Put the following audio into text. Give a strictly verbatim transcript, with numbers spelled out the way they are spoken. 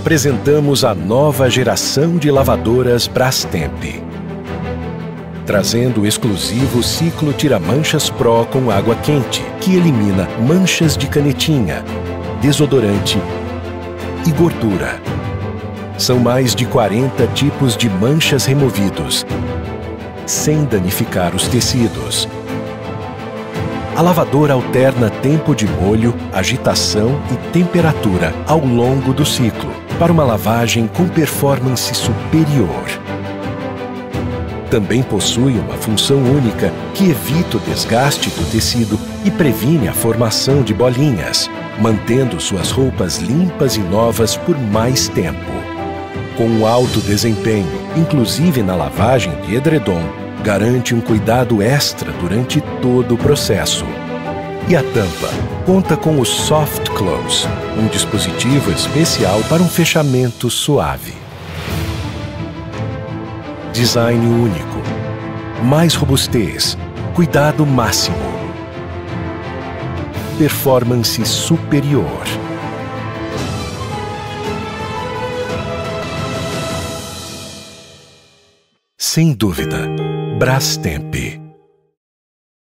apresentamos a nova geração de lavadoras Brastemp, trazendo o exclusivo ciclo Tira-Manchas Pro com água quente, que elimina manchas de canetinha, desodorante e gordura. São mais de quarenta tipos de manchas removidos, sem danificar os tecidos. A lavadora alterna tempo de molho, agitação e temperatura ao longo do ciclo, para uma lavagem com performance superior. Também possui uma função única que evita o desgaste do tecido e previne a formação de bolinhas, mantendo suas roupas limpas e novas por mais tempo. Com um alto desempenho, inclusive na lavagem de edredom, garante um cuidado extra durante todo o processo. E a tampa conta com o Soft Close, um dispositivo especial para um fechamento suave. Design único, mais robustez, cuidado máximo, performance superior. Sem dúvida, Brastemp.